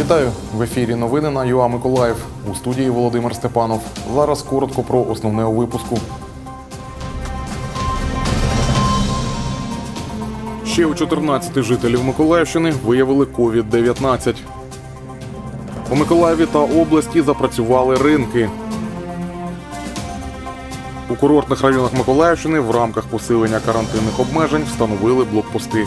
Вітаю! В ефірі новини на ЮА Миколаїв. У студії Володимир Степанов. Зараз коротко про основне у випуску. Ще у 14 жителів Миколаївщини виявили COVID-19. У Миколаєві та області запрацювали ринки. У курортних районах Миколаївщини в рамках посилення карантинних обмежень встановили блокпости.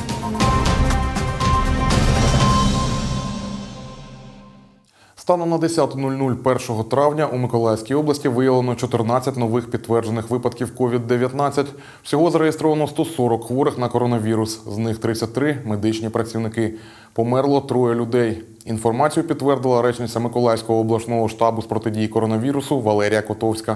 Станом на 10:00 1 травня у Миколаївській області виявлено 14 нових підтверджених випадків COVID-19. Всього зареєстровано 140 хворих на коронавірус, з них 33 – медичні працівники. Померло 3 людей. Інформацію підтвердила речниця Миколаївського обласного штабу з протидії коронавірусу Валерія Котовська.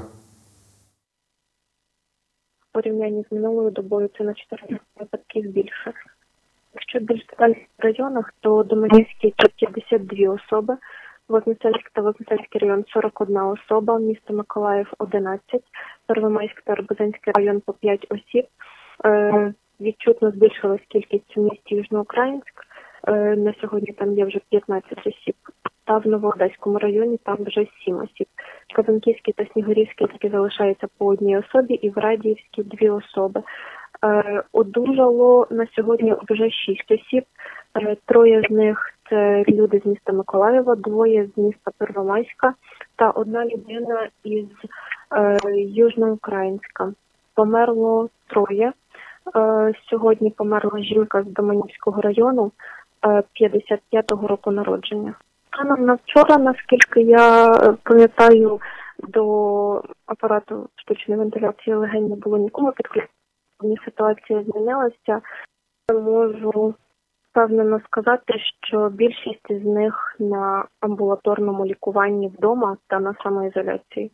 В порівнянні з минулою добою це на 14 випадків більше. Якщо більш детально в районах, то Доманівський – 52 особи, Вознесенський та Вознесенський район – 41 особа, місто Миколаїв – 11, Первомайськ та Арбузинський район – по 5 осіб. Відчутно збільшилась кількість в місті Южноукраїнськ. На сьогодні там є вже 15 осіб. Та в Новоодеському районі там вже 7 осіб. Казанківський та Снігурівський таки залишаються по одній особі і в Радіївській 2 особи. Одужало на сьогодні вже 6 осіб. 3 з них – це люди з міста Миколаєва, 2 з міста Первомайська та 1 людина із Южноукраїнська. Померло 3. Сьогодні померла жінка з Доманівського району 55-го року народження. Станом на вчора, наскільки я пам'ятаю, до апарату штучної вентиляції легень не було нікому підключення. Ситуація змінилася. Можу впевнено сказати, що більшість з них на амбулаторному лікуванні вдома та на самоізоляції.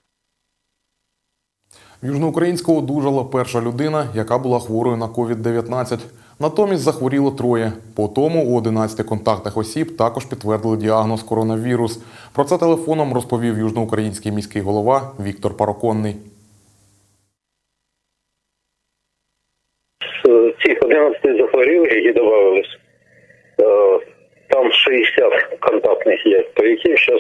В Южноукраїнську одужала перша людина, яка була хворою на COVID-19. Натомість захворіло 3. По тому у 11 контактних осіб також підтвердили діагноз коронавірус. Про це телефоном розповів южноукраїнський міський голова Віктор Пароконний. З цих 11 захворілих, які додавались, там 60 контактних є, по яким зараз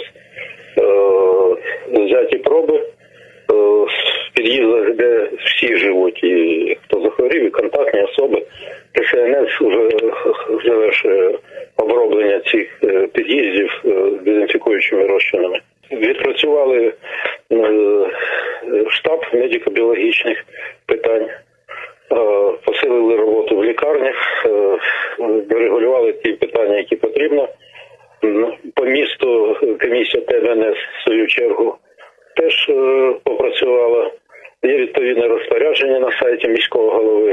взяті проби в під'їздах, де всі живуть, і хто захворів, і контактні особи. ДСНС вже завершує оброблення цих під'їздів дезінфікуючими розчинами. Відпрацювали штаб медико-біологічних питань, посилили роботу в лікарнях, регулювали ті питання, які потрібно. По місту комісія ТМНС, в свою чергу, теж попрацювала. Є відповідне розпорядження на сайті міського голови.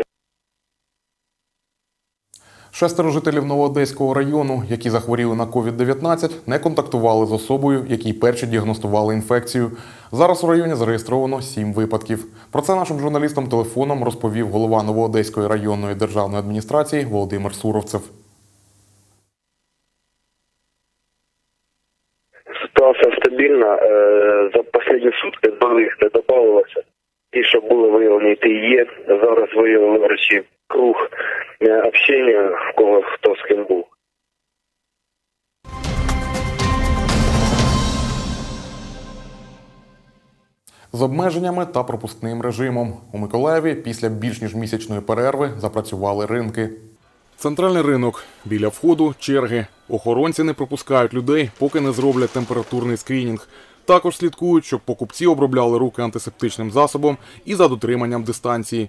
6 жителів Новоодеського району, які захворіли на COVID-19, не контактували з особою, якій перші діагностували інфекцію. Зараз у районі зареєстровано 7 випадків. Про це нашим журналістам телефоном розповів голова Новоодеської районної державної адміністрації Володимир Суровцев. Ситуація стабільна. За останні сутки до них не додавалося. Ті, що були виявлені, ті є. Зараз виявили врачі круг общення, в кого хто з ким був. З обмеженнями та пропускним режимом. У Миколаєві після більш ніж місячної перерви запрацювали ринки. Центральний ринок. Біля входу – черги. Охоронці не пропускають людей, поки не зроблять температурний скринінг. Також слідкують, щоб покупці обробляли руки антисептичним засобом і за дотриманням дистанції.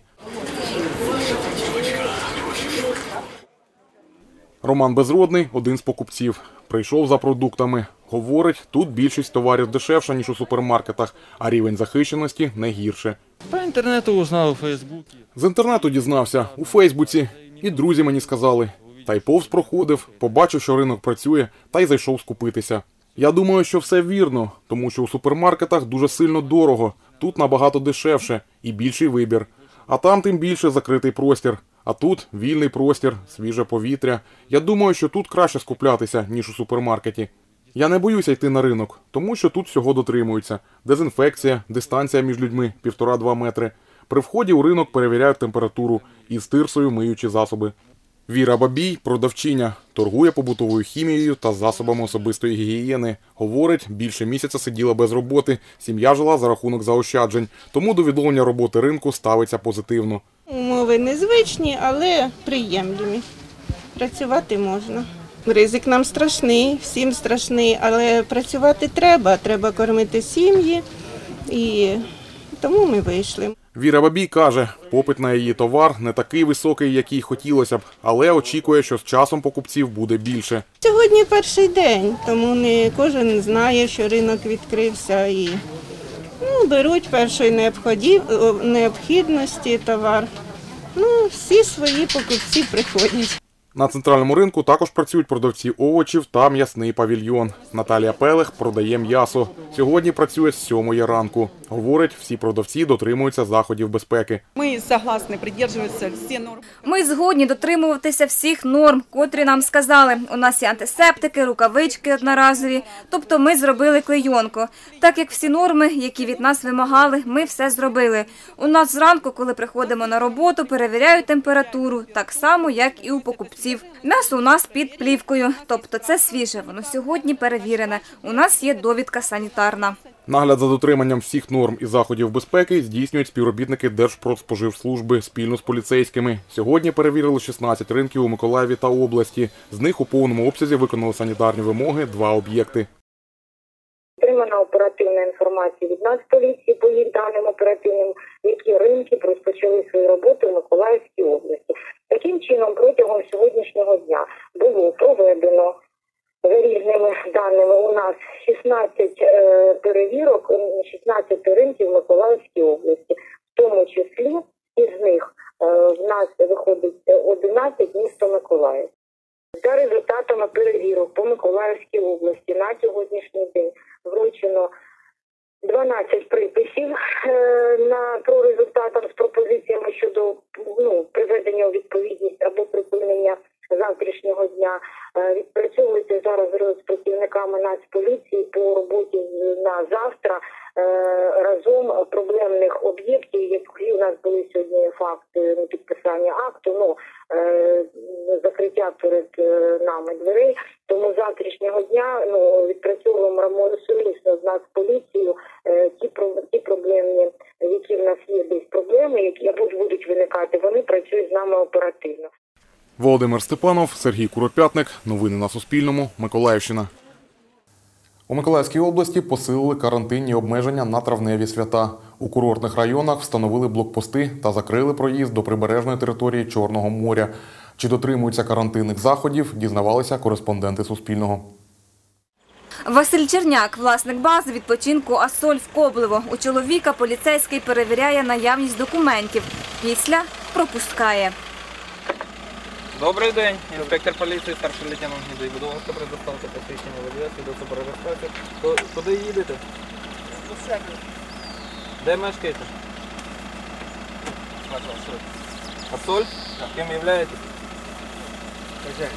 Роман Безродний – один з покупців. Прийшов за продуктами. Говорить, тут більшість товарів дешевша, ніж у супермаркетах, а рівень захищеності не гірше. По інтернету узнав у Фейсбуці. З інтернету дізнався, у Фейсбуці. І друзі мені сказали. Та й повз проходив, побачив, що ринок працює, та й зайшов скупитися. Я думаю, що все вірно, тому що у супермаркетах дуже сильно дорого, тут набагато дешевше і більший вибір. А там тим більше закритий простір. А тут вільний простір, свіже повітря. Я думаю, що тут краще скуплятися, ніж у супермаркеті. Я не боюся йти на ринок, тому що тут всього дотримуються. Дезінфекція, дистанція між людьми 1,5–2 метри. При вході у ринок перевіряють температуру і з тирсою миючі засоби. Віра Бабій – продавчиня, торгує побутовою хімією та засобами особистої гігієни. Говорить, більше місяця сиділа без роботи, сім'я жила за рахунок заощаджень, тому до відновлення роботи ринку ставиться позитивно. Умови незвичні, але приємні. Працювати можна. Ризик нам страшний, всім страшний, але працювати треба. Треба кормити сім'ї, і тому ми вийшли. Віра Бабій каже, попит на її товар не такий високий, який хотілося б, але очікує, що з часом покупців буде більше. Сьогодні перший день, тому не кожен знає, що ринок відкрився. І беруть першої необхідності товар. Всі свої покупці приходять. На центральному ринку також працюють продавці овочів та м'ясний павільйон. Наталія Пелех продає м'ясо. Сьогодні працює з 7 ранку. Говорить, всі продавці дотримуються заходів безпеки. Ми согласні придержуватися всі норми. Ми згодні дотримуватися всіх норм, котрі нам сказали. У нас є антисептики, рукавички одноразові. Тобто ми зробили клейонку. Так як всі норми, які від нас вимагали, ми все зробили. У нас зранку, коли приходимо на роботу, перевіряють температуру, так само, як і у покупців. М'ясо у нас під плівкою, тобто це свіже, воно сьогодні перевірене. У нас є довідка санітарна. Нагляд за дотриманням всіх норм і заходів безпеки здійснюють співробітники Держпродспоживслужби спільно з поліцейськими. Сьогодні перевірили 16 ринків у Миколаєві та області. З них у повному обсязі виконали санітарні вимоги 2 об'єкти. Отримана оперативна інформація від Нацполіції по їх даним оперативним, які ринки розпочали свою роботу в Миколаївській області. Таким чином, протягом сьогоднішнього дня було проведено за різними даними у нас 16 перевірок, 16 ринків в Миколаївській області. В тому числі із них в нас виходить 11 місто Миколаїв. За результатами перевірок по Миколаївській області на сьогоднішній день вручено 12 приписів про результатам з пропозиціями щодо приведення у відповідність або припинення завтрашнього дня. Відпрацьовується зараз з працівниками Нацполіції по роботі на завтра разом проблемних об'єктів, які у нас були сьогодні факти підписання акту, закриття перед нами дверей. Тому завтрашнього дня відпрацьовуємо сумісно з Нацполіцією ті проблемні, які в нас є десь проблеми, які будуть виникати, вони працюють з нами оперативно. Володимир Степанов, Сергій Куропятник. Новини на Суспільному. Миколаївщина. У Миколаївській області посилили карантинні обмеження на травневі свята. У курортних районах встановили блокпости та закрили проїзд до прибережної території Чорного моря. Чи дотримуються карантинних заходів, дізнавалися кореспонденти Суспільного. Василь Черняк, власник бази відпочинку «Асоль» в Коблево. У чоловіка поліцейський перевіряє наявність документів. Після пропускає. Добрий день, інспектор поліції, старший лейтенант Гнідий. Буду вас предоставити посвідчення водія, свідоцтво про реєстрацію. Куди їдете? До Сяків. Де мешкаєте? Асоль? Ким являєтесь? Хазяїн.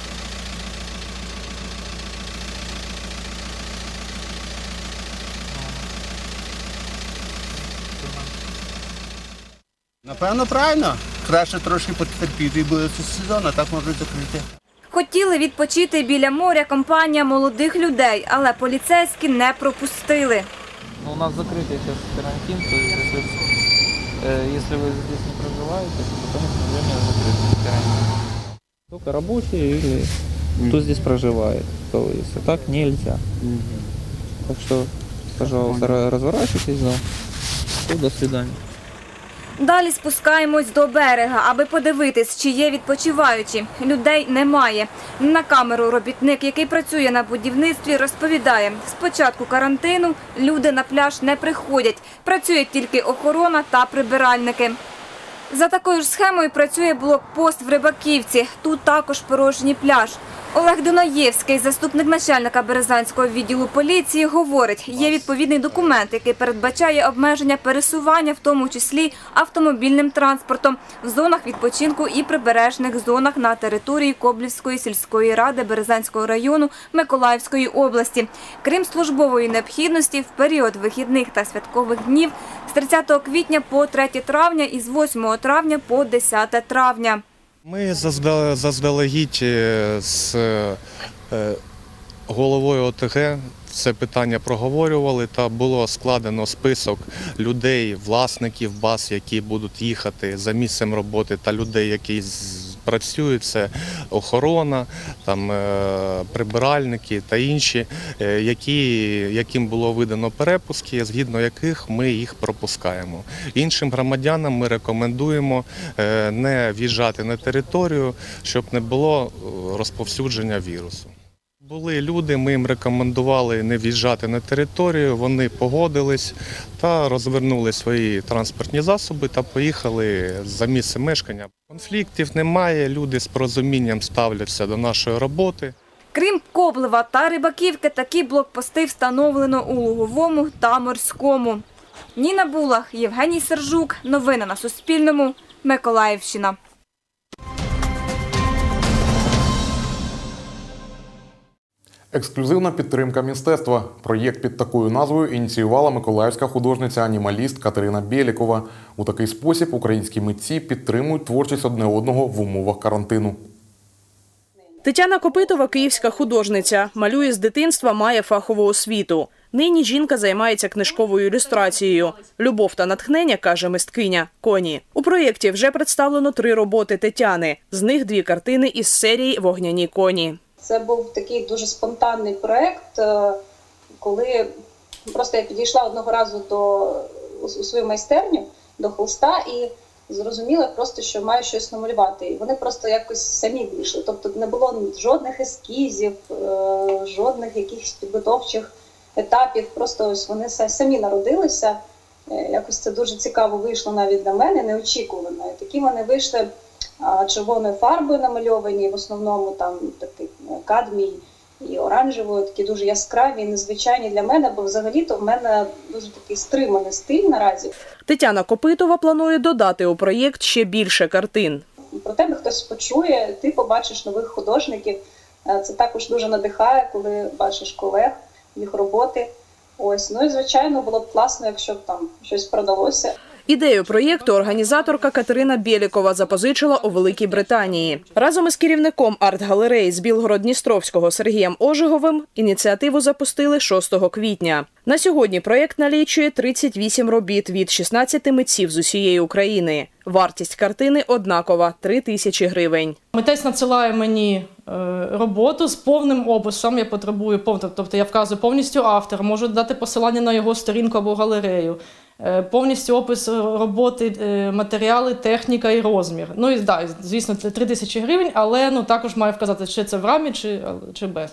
Напевно, правильно. Краще трошки потерпіти і буде сезон, а так можуть закрити. Хотіли відпочити біля моря компанія молодих людей, але поліцейські не пропустили. У нас закритий зараз карантин, то якщо ви тут не проживаєте, то потім время закритий карантин. Тільки робочі или хто тут проживає. То якщо так, нельзя. Так що, пожалуйста, розворачуйтесь, то до свидання. Далі спускаємось до берега, аби подивитись, чи є відпочиваючі. Людей немає. На камеру робітник, який працює на будівництві, розповідає, з початку карантину люди на пляж не приходять. Працює тільки охорона та прибиральники. За такою ж схемою працює блокпост в Рибаківці. Тут також порожній пляж. Олег Дунаєвський, заступник начальника Березанського відділу поліції, говорить, є відповідний документ, який передбачає обмеження пересування, в тому числі автомобільним транспортом, в зонах відпочинку і прибережних зонах на території Коблівської сільської ради Березанського району Миколаївської області. Крім службової необхідності, в період вихідних та святкових днів з 30 квітня по 3 травня і з 8 травня по 10 травня. Ми заздалегідь з головою ОТГ це питання проговорювали та було складено список людей, власників баз, які будуть їхати за місцем роботи, та людей, які працюють, це охорона, там, прибиральники та інші, яким було видано перепуски, згідно яких ми їх пропускаємо. Іншим громадянам ми рекомендуємо не в'їжджати на територію, щоб не було розповсюдження вірусу. Були люди, ми їм рекомендували не в'їжджати на територію, вони погодились та розвернули свої транспортні засоби та поїхали за місце мешкання. Конфліктів немає, люди з порозумінням ставляться до нашої роботи. Крім Коблева та Рибаківки, такі блокпости встановлено у Луговому та Морському. Ніна Булах, Євгеній Сержук. Новини на Суспільному. Миколаївщина. Ексклюзивна підтримка мистецтва. Проєкт під такою назвою ініціювала миколаївська художниця-анімаліст Катерина Бєлікова. У такий спосіб українські митці підтримують творчість одне одного в умовах карантину. Тетяна Копитова – київська художниця. Малює з дитинства, має фахову освіту. Нині жінка займається книжковою ілюстрацією. Любов та натхнення, каже мисткиня, коні. У проєкті вже представлено 3 роботи Тетяни. З них 2 картини із серії «Вогняні коні». Це був такий дуже спонтанний проєкт, коли просто я підійшла одного разу у свою майстерню, до холста, і зрозуміла просто, що маю щось намалювати. І вони просто якось самі вийшли. Тобто не було жодних ескізів, жодних якихось підготовчих етапів. Просто ось вони самі народилися. Якось це дуже цікаво вийшло навіть для мене, неочікувано. І такі вони вийшли червоною фарбою намальовані, в основному там такий кадмій і оранжевою, такі дуже яскраві і незвичайні для мене, бо взагалі-то в мене дуже такий стриманий стиль наразі. Тетяна Копитова планує додати у проєкт ще більше картин. Про тебе хтось почує, ти побачиш нових художників. Це також дуже надихає, коли бачиш колег, їх роботи. Ось, ну і звичайно було б класно, якщо б там щось продалося. Ідею проєкту організаторка Катерина Бєлікова запозичила у Великій Британії. Разом із керівником арт-галереї з Білгород-Дністровського Сергієм Ожеговим ініціативу запустили 6 квітня. На сьогодні проєкт налічує 38 робіт від 16 митців з усієї України. Вартість картини однакова – 3000 гривень. Митець надсилає мені роботу з повним описом, я потребую, тобто я вказую повністю автора, можу дати посилання на його сторінку або галерею, повністю опис роботи, матеріали, техніка і розмір. Ну і да, звісно, 3000 гривень, але також маю вказати, чи це в рамі, чи без.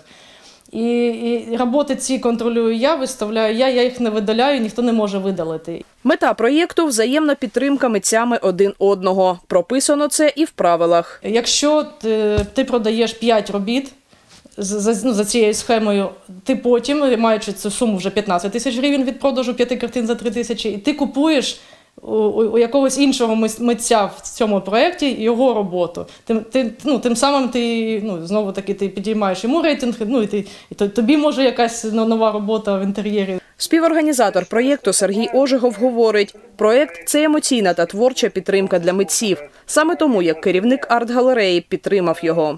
І роботи ці контролюю я, виставляю я їх не видаляю, ніхто не може видалити. Мета проєкту – взаємна підтримка митцями один одного. Прописано це і в правилах. Якщо ти продаєш 5 робіт за цією схемою, ти потім, маючи цю суму вже 15 тисяч гривень від продажу 5 картин за 3000, і ти купуєш у якогось іншого митця в цьому проєкті його роботу. Тим самим ти, знову-таки, ти підіймаєш йому рейтинг, і тобі може якась нова робота в інтер'єрі. Співорганізатор проєкту Сергій Ожегов говорить, проєкт – це емоційна та творча підтримка для митців. Саме тому, як керівник арт-галереї, підтримав його.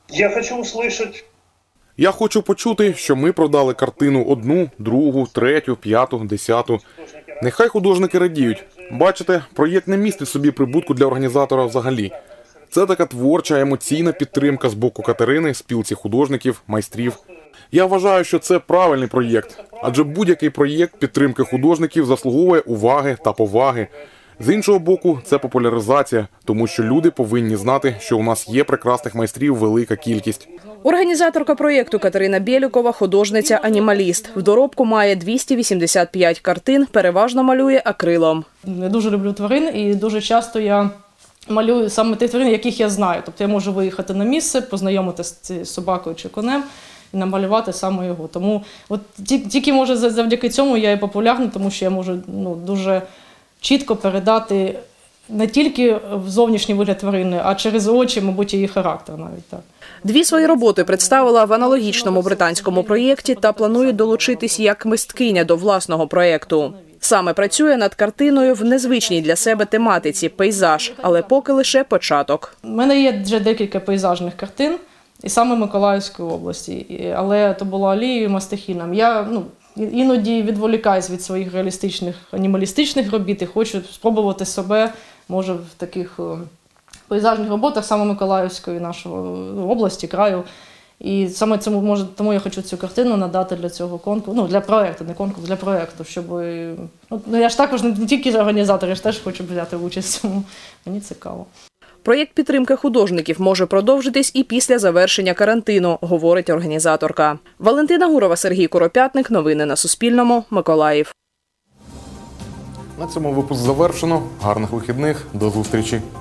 Я хочу почути, що ми продали картину 1, 2, 3, 5, 10. Нехай художники радіють. Бачите, проєкт не містить собі прибутку для організатора взагалі. Це така творча, емоційна підтримка з боку Катерини, спілці художників, майстрів. Я вважаю, що це правильний проєкт, адже будь-який проєкт підтримки художників заслуговує уваги та поваги. З іншого боку, це популяризація, тому що люди повинні знати, що у нас є прекрасних майстрів велика кількість. Організаторка проєкту Катерина Бєлікова – художниця-анімаліст. В доробку має 285 картин, переважно малює акрилом. Я дуже люблю тварин і дуже часто я малюю саме тих тварин, яких я знаю. Тобто я можу виїхати на місце, познайомитися з собакою чи конем і намалювати саме його. Тому тільки, може, завдяки цьому я і популярна, тому що я можу дуже чітко передати не тільки зовнішній вигляд тварини, а через очі, мабуть, її характер навіть так. 2 свої роботи представила в аналогічному британському проєкті та планує долучитись як мисткиня до власного проєкту. Саме працює над картиною в незвичній для себе тематиці – пейзаж, але поки лише початок. У мене є вже декілька пейзажних картин, і саме Миколаївської області, але то було олією і мастихіном. Я іноді відволікаюсь від своїх реалістичних, анімалістичних робіт і хочу спробувати себе, може, в таких пейзажних роботах саме Миколаївської нашої області, краю. І саме тому я хочу цю картину надати для цього конкурсу, для проєкту, не конкурсу, для проєкту, щоб, я ж також не тільки організатор, я ж теж хочу взяти участь в цьому, мені цікаво. Проєкт підтримки художників може продовжитись і після завершення карантину, говорить організаторка. Валентина Гурова, Сергій Куропятник. Новини на Суспільному. Миколаїв. На цьому випуск завершено. Гарних вихідних. До зустрічі.